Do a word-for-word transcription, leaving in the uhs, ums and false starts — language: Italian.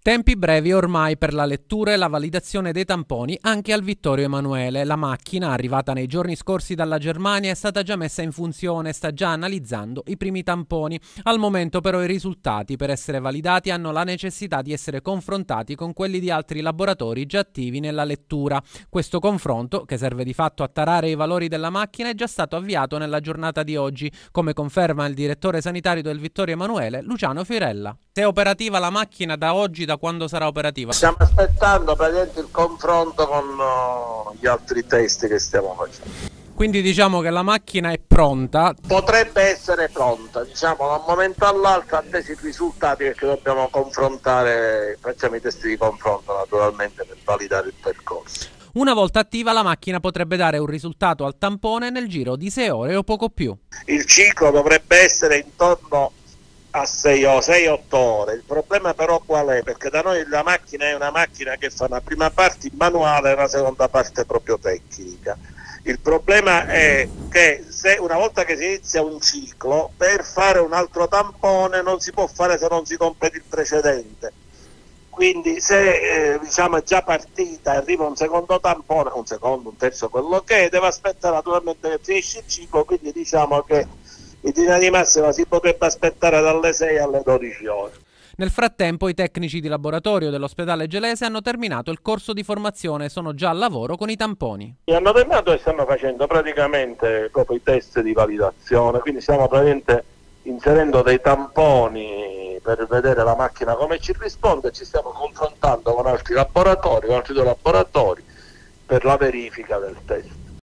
Tempi brevi ormai per la lettura e la validazione dei tamponi anche al Vittorio Emanuele. La macchina, arrivata nei giorni scorsi dalla Germania, è stata già messa in funzione e sta già analizzando i primi tamponi. Al momento però i risultati, per essere validati, hanno la necessità di essere confrontati con quelli di altri laboratori già attivi nella lettura. Questo confronto, che serve di fatto a tarare i valori della macchina, è già stato avviato nella giornata di oggi, come conferma il direttore sanitario del Vittorio Emanuele, Luciano Fiorella. Se è operativa la macchina da oggi, da quando sarà operativa? Stiamo aspettando praticamente il confronto con uh, gli altri test che stiamo facendo. Quindi diciamo che la macchina è pronta? Potrebbe essere pronta, diciamo da un momento all'altro, attesi i risultati, perché dobbiamo confrontare, facciamo i test di confronto naturalmente per validare il percorso. Una volta attiva la macchina potrebbe dare un risultato al tampone nel giro di sei ore o poco più. Il ciclo dovrebbe essere intorno a sei o otto ore. Il problema però qual è? Perché da noi la macchina è una macchina che fa una prima parte manuale e una seconda parte proprio tecnica. Il problema è che se una volta che si inizia un ciclo, per fare un altro tampone non si può fare se non si completa il precedente. Quindi se eh, diciamo è già partita e arriva un secondo tampone, un secondo, un terzo, quello che è, deve aspettare naturalmente che finisce il ciclo, quindi diciamo che in linea di massima si potrebbe aspettare dalle sei alle dodici ore. Nel frattempo i tecnici di laboratorio dell'ospedale Gelese hanno terminato il corso di formazione e sono già al lavoro con i tamponi. Hanno terminato e stanno facendo praticamente proprio i test di validazione, quindi stiamo praticamente inserendo dei tamponi per vedere la macchina come ci risponde, ci stiamo confrontando con altri laboratori, con altri due laboratori per la verifica del test.